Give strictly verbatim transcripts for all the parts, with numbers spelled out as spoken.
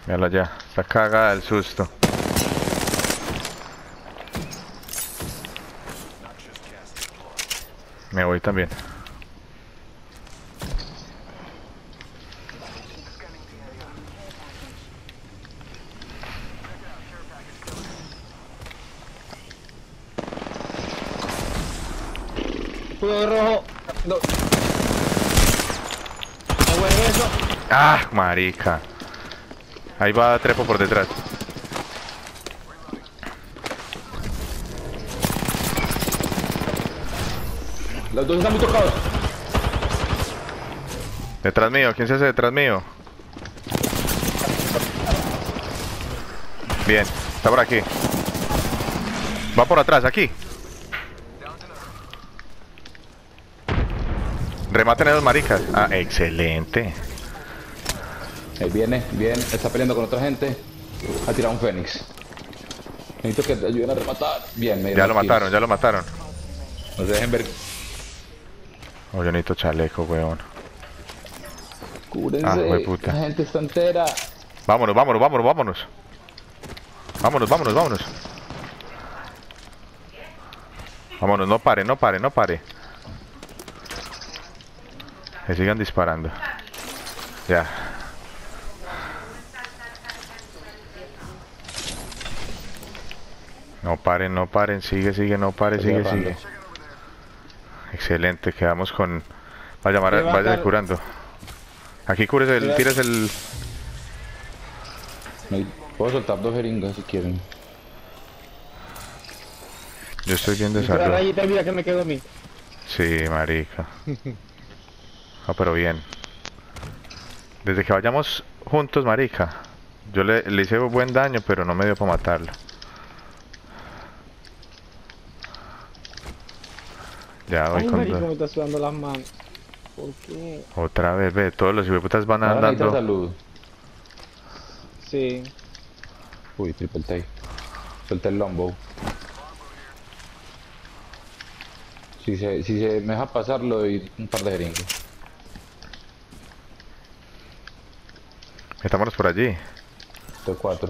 Mírala ya, está cagada del susto. Me voy también. Escudo de rojo. No. No vuelve eso. ¡Ah, marica! Ahí va Trepo por detrás. Los dos están muy tocados. Detrás mío, ¿quién se hace detrás mío? Bien, está por aquí. Va por atrás, aquí. Rematen a los maricas. Ah, excelente. Ahí viene, bien, está peleando con otra gente. Ha tirado un Fénix. Necesito que te ayuden a rematar. Bien, me Ya dieron lo kills. mataron, ya lo mataron. No se dejen ver. Oh, yo necesito chaleco, weón. Cúrense. Ah, hueputa. La gente está entera. Vámonos, vámonos, vámonos, vámonos. Vámonos, vámonos, vámonos. Vámonos, no pare, no pare, no pare. Que sigan disparando. Ya. No paren, no paren, sigue, sigue, no pare, Estoy sigue, agarrando. sigue. Excelente, quedamos con... Va a llamar, Voy a vaya bajar. curando. Aquí cures el, Voy a- tires el... Me- Puedo soltar dos jeringas si quieren. Yo estoy bien de La salud. rayita, mira que me quedó a mí. Sí, marica. Ah, pero bien. Desde que vayamos juntos, marica. Yo le, le hice buen daño, pero no me dio para matarlo. Ya voy Ay, con marico, dos. me está sudando las manos. ¿Por qué? Otra vez, ve, todos los hijueputas van Ahora necesita andando. salud. Sí. Uy, triple take. Suelta el longbow. Si se, si se me deja pasar, le doy un par de jeringas. Metámonos por allí. Estoy cuatro.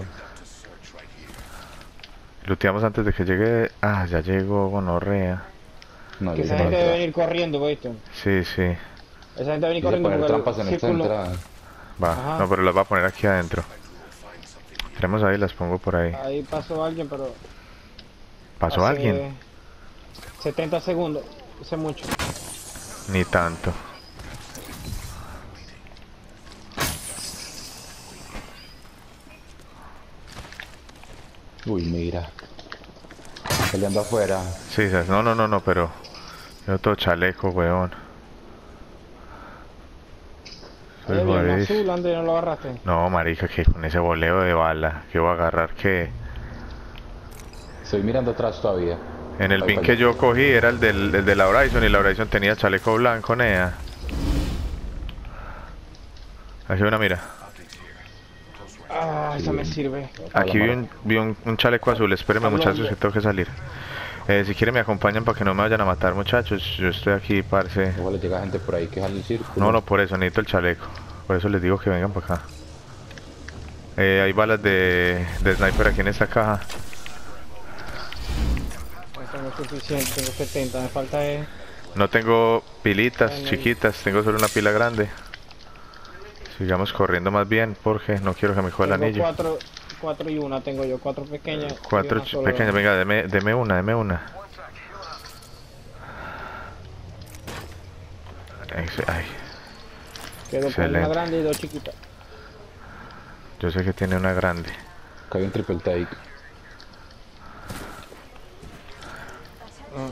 Luteamos antes de que llegue... Ah, ya llegó gonorrea. No, Que yo esa sé gente debe entrar. venir corriendo, ¿viste? Sí, sí. Esa gente debe venir Quise corriendo poner porque trampas en el esta círculo... entrada. Va, Ajá. no, pero las va a poner aquí adentro. Tenemos ahí, las pongo por ahí. Ahí pasó alguien, pero... ¿Pasó hace alguien? setenta segundos. Hace mucho. Ni tanto. Uy, mira. Peleando afuera. Sí, ¿sabes? No, no, no, no, pero... Yo todo chaleco, weón. Soy Ahí había un jugadís. azul, André, ¿no lo agarraste? No, marica, que con ese voleo de bala, que voy a agarrar que... Estoy mirando atrás todavía. En el Ahí pin para que allá. yo cogí era el, del, el de la Horizon y la Horizon tenía chaleco blanco, nea. Aquí una mira. Ah, esa me sirve. Aquí vi un, vi un, un chaleco azul, espérenme muchachos que tengo que salir. Eh, si quieren me acompañan para que no me vayan a matar muchachos, yo estoy aquí, parce. Igual le llega gente por ahí que sale el círculo. No, no, por eso, necesito el chaleco. Por eso les digo que vengan para acá. Eh, hay balas de, de sniper aquí en esta caja. No tengo suficiente, tengo setenta, me falta es... No tengo pilitas Ay, no. chiquitas, tengo solo una pila grande. Sigamos corriendo más bien porque no quiero que me juegue el Tengo anillo. cuatro, cuatro y una tengo yo, cuatro pequeñas. y Cuatro una ch- sola. pequeñas, venga, deme, deme una, deme una. Ex- Ay, Quedo con excelente. una grande y dos chiquitas. yo sé que tiene una grande. Acá hay un triple take. Ah.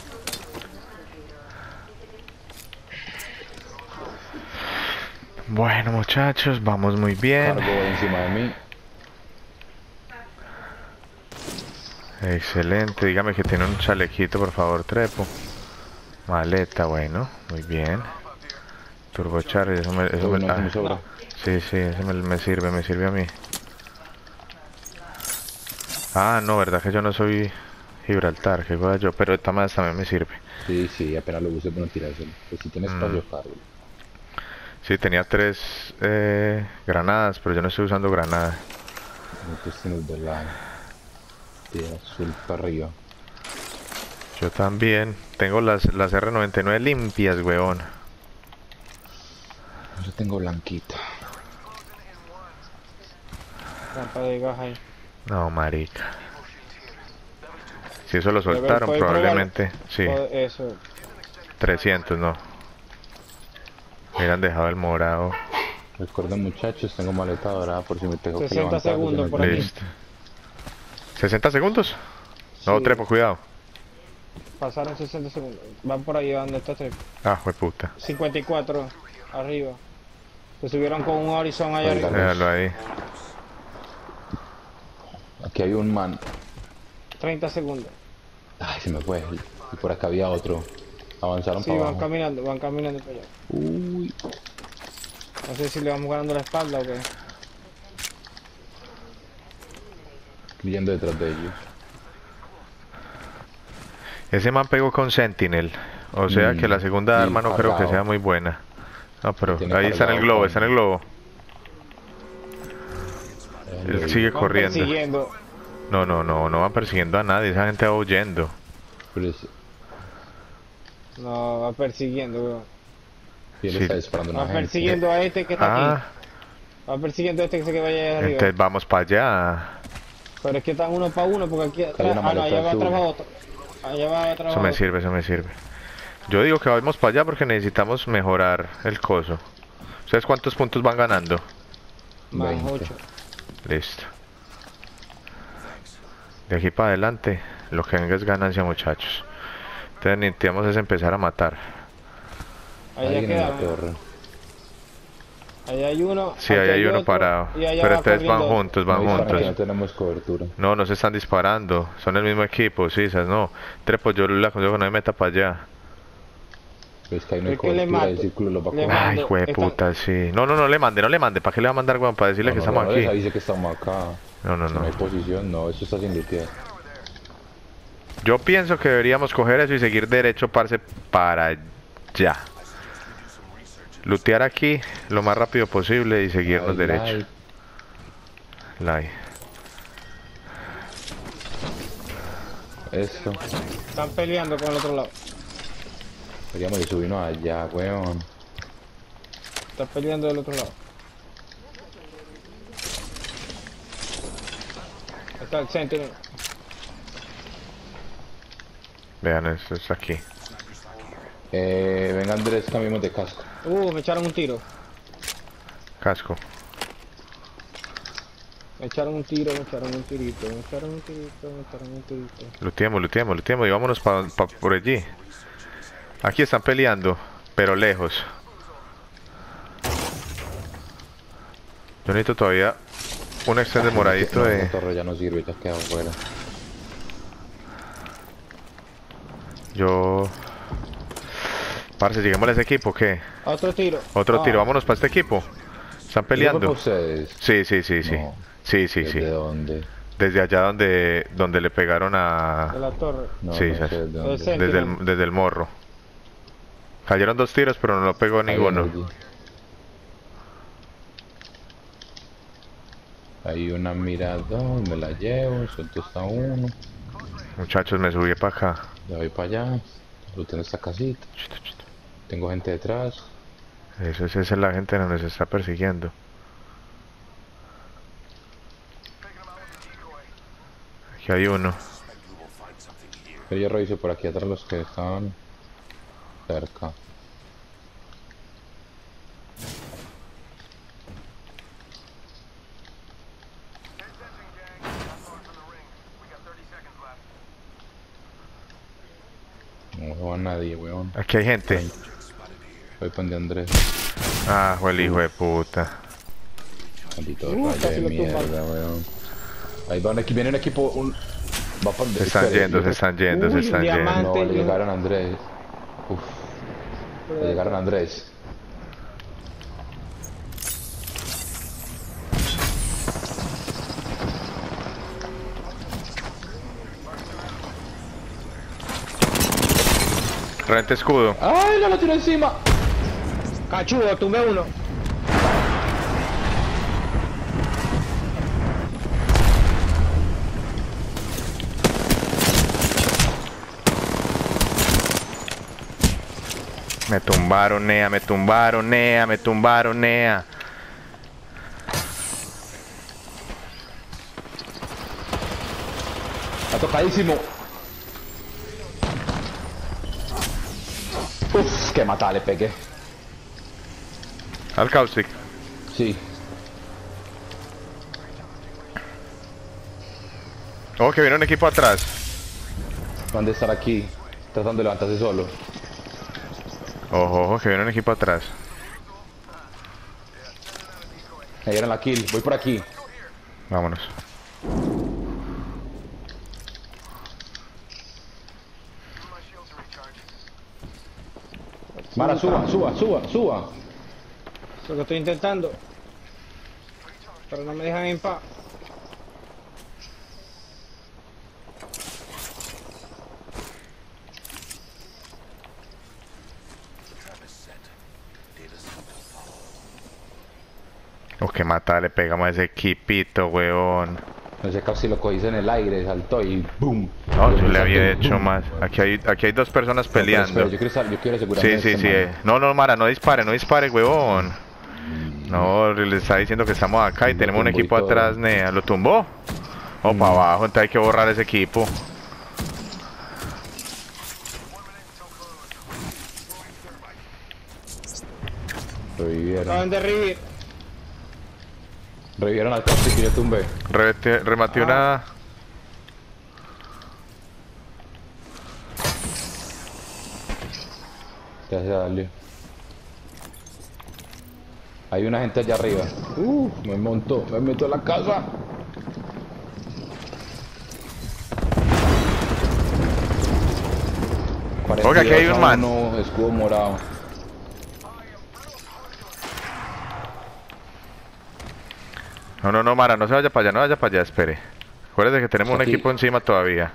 Bueno muchachos, vamos muy bien. Cargo encima de mí. Excelente, dígame que tiene un chalequito, por favor, Trepo. Maleta, bueno, muy bien. Turbocharger, eso me... Eso Uy, me no, eso me ah, sobra. sí, sí, eso me, me sirve, me sirve a mí. Ah, no, verdad que yo no soy Gibraltar, que joda yo, pero esta más también me sirve. Sí, sí, apenas lo use, bueno, tirárselo. Pues si tiene espacio, Mm. cargo. Sí, tenía tres eh, granadas, pero yo no estoy usando granadas. Nosotros tienes de la... de azul para arriba. Yo también. Tengo las, las R noventa y nueve limpias, weón. Yo tengo blanquita. Trampa de gas ahí. No, marica. Si eso lo ver, soltaron, ¿puede probablemente. Sí, O- Eso. trescientos, no. Hubieran dejado el morado. Recuerden, muchachos, tengo maleta dorada por si me tengo que sesenta levantar. segundos por desde aquí. el- Listo. ¿sesenta segundos? No, Sí. trepo, cuidado. Pasaron sesenta segundos. Van por ahí donde está Trepo. Ah, fue puta. cincuenta y cuatro arriba. Se subieron con un horizon allá Oiga, arriba. Déjalo ahí. Aquí hay un man. treinta segundos. Ay, se me fue. Y por acá había otro. Avanzaron Sí, para van abajo. caminando, van caminando para allá. Uy. No sé si le vamos ganando la espalda o qué. Yendo detrás de ellos. Ese man pegó con Sentinel. O sea Mm, que la segunda y arma no creo que cargado. sea muy buena. No, pero Tiene ahí está en el cargado globo, con- está en el globo. Él sigue Van corriendo. persiguiendo. No, no, no, no van persiguiendo a nadie, esa gente va huyendo. Pero es- No, va persiguiendo, weón. y él Sí. está disparando a Va una gente. persiguiendo a este que está Ah, aquí. Va persiguiendo a este que se que vaya allá arriba. entonces vamos para allá. Pero es que están uno para uno porque aquí atrás. una Ah, no, maleta allá va azul. atrás va otro. Allá va atrás Eso va me otro. sirve, eso me sirve. Yo digo que vamos para allá porque necesitamos mejorar el coso. ¿Ustedes cuántos puntos van ganando? Más veinte. ocho. Listo. De aquí para adelante, lo que venga es ganancia, muchachos. Entonces necesitamos es empezar a matar. Allá Alguien en la queda. torre. Allá hay uno. Sí, aquí ahí hay uno otro, parado. y allá Pero va entonces van corriendo. juntos, van No disparan, que no juntos. tenemos cobertura. No, no se están disparando. Son el mismo equipo, sí, esas no. Trepo, yo le aconsejo que no me meta para allá. Es que ahí no hay Es que le cobertura, el mato. círculo lo va a Le coger. mato. Ay, Mando, hijo de están- puta, sí. No, no, no le mande, no le mande. ¿Para qué le va a mandar, weón? Para decirle No, que no, estamos no, aquí. deja, dice que estamos acá. No, no, Si no no. hay posición, no, eso está sin lootear. Yo pienso que deberíamos coger eso y seguir derecho, parce, para allá. Lootear aquí lo más rápido posible y seguirnos Ay, derecho. ay, Lai. Esto. Están peleando con el otro lado. Queríamos de subirnos allá, weón. Están peleando del otro lado. Está el Sentinel. Vean, esto es aquí. Eh, venga Andrés, cambiemos de casco. Uh, me echaron un tiro. Casco. Me echaron un tiro, me echaron un tirito, me echaron un tirito, me echaron un tirito. Looteemos, looteemos, looteemos y vámonos pa, pa- por allí. Aquí están peleando, pero lejos. Yo necesito todavía un extender moradito No, de... La torre ya no sirve, ya queda afuera. Yo... Parce, lleguemos a ese equipo, ¿o ¿qué? Otro tiro. Otro Ah, tiro, vámonos para este equipo. Están ¿Eso fue peleando. para ustedes? Sí, sí, sí, sí. No. Sí, sí, sí. ¿Desde dónde? Desde allá donde donde le pegaron De a... la torre. No, Sí, no ¿sabes? sé desde dónde. Ese- Desde el, desde el morro. Cayeron dos tiros, pero no lo pegó Ahí ninguno. viene allí. Hay una mirada, me la llevo, suelto está uno. Muchachos, me subí para acá. Ya voy para allá. Lo tengo esta casita. Tengo gente detrás. Eso es, esa es la gente que nos está persiguiendo. Aquí hay uno. Pero yo reviso por aquí atrás los que estaban cerca. No veo a nadie, weón. Aquí hay gente. Voy pan de Andrés. Ah, fue el hijo de puta. Maldito Uh, rayo casi de lo tumba. mierda, weón. Ahí van, aquí viene un equipo, un... Va pan de... Se están espere, yendo, yo- se están yendo, se Uy, están diamante. yendo. No, le llegaron a Andrés. Uf, le llegaron a Andrés. Rente escudo. ¡Ay, no lo tiró encima! Cachudo, tumbé uno. Me tumbaron, Nea, me tumbaron, Nea, me tumbaron, Nea. Está tocadísimo. Uf, qué mata le pegué. Al caustic. Sí. Oh, que viene un equipo atrás. Van de estar aquí, tratando de levantarse solo. Ojo, ojo, que viene un equipo atrás. Me dieron la kill, voy por aquí. Vámonos. Mara, suba, suba, suba, suba. Eso es lo que estoy intentando. Pero no me dejan en paz. Oh, que mata, le pegamos a ese equipito, weón. No sé casi lo cogiste en el aire, saltó y boom. No, yo le había hecho más. Aquí hay, aquí hay dos personas peleando. Espera, yo quiero, estar- yo quiero asegurarme Sí, de sí, sí. este eh. No, no, Mara, no dispare, no dispare, huevón. No, le está diciendo que estamos acá y Lo tenemos un tumbó y equipo todo. atrás, Nea. ¿Lo tumbó? O para abajo, entonces hay que borrar ese equipo. man. Revivieron. Acaban de revivir. Revivieron al coche que yo tumbé. Revete- Rematé Ah. una... Ya se salió. Hay una gente allá arriba. Uh, me montó, me meto a la casa. Oiga, aquí hay un cuarenta y dos a man. uno, escudo morado. No, no, no, Mara, no se vaya para allá, no vaya para allá, espere. Acuérdese que tenemos un Aquí. equipo encima todavía.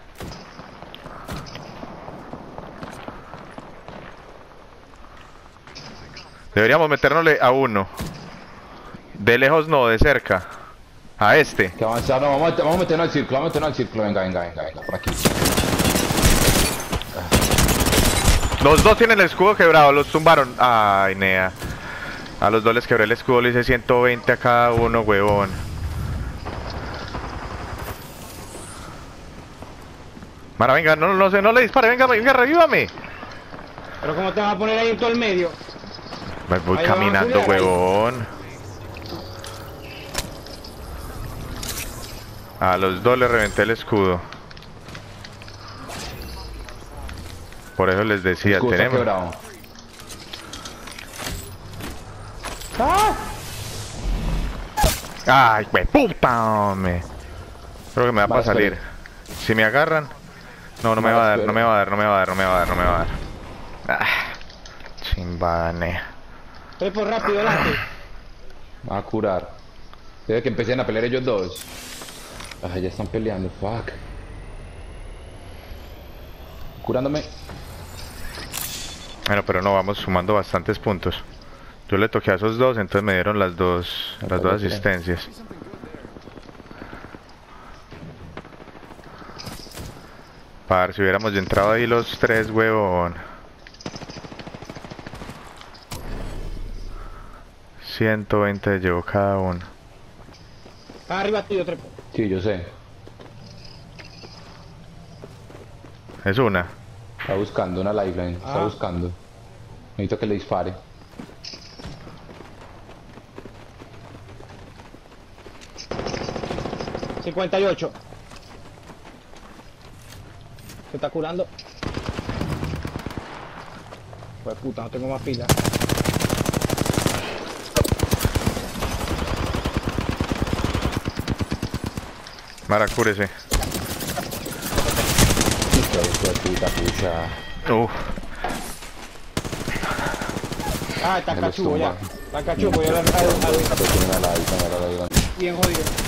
Deberíamos metérnosle a uno. De lejos no, de cerca. A este. Que avanzar, no, vamos a, vamos a meternos al círculo, vamos a meternos al círculo. Venga, venga, venga, venga, por aquí. Los dos tienen el escudo quebrado, los tumbaron. Ay, Nea. A los dos les quebré el escudo, le hice ciento veinte a cada uno, huevón. Mara, venga, no, no, no, no le dispare, venga, venga, revívame. Pero ¿cómo te vas a poner ahí en todo el medio? Me voy Ahí van a caminando, culiar, ahí. huevón. A los dos les reventé el escudo. Por eso les decía, Escudo está tenemos. quebrado. Ay, güey, puta, hombre. Creo que me da para Vale, salir. espere. Si me agarran. No, no me Vale, va a dar, espere. no me va a dar, no me va a dar, no me va a dar, no me va a dar. Ah, chimbane. Estoy por rápido delante. Va a curar. Debe que empiecen a pelear ellos dos. Ah, ya están peleando, fuck. Curándome. Bueno, pero no, vamos sumando bastantes puntos. Yo le toqué a esos dos, entonces me dieron las dos, las dos Ok. asistencias. Para si hubiéramos entrado ahí los tres, huevón. ciento veinte llevo cada uno. Está arriba tuyo, trepo. Sí, yo sé. Es una. Está buscando una lifeline. Está Ah. buscando. Necesito que le dispare. cincuenta y ocho. Se está curando. Pues puta, no tengo más pila. Mara, cúrese. Hijo de puta pucha. Uf. Ah, está Me los cachudo ya. tumba. Está cachudo, voy a dar al, al- Tiene una lifeline, una lifeline. bien jodido.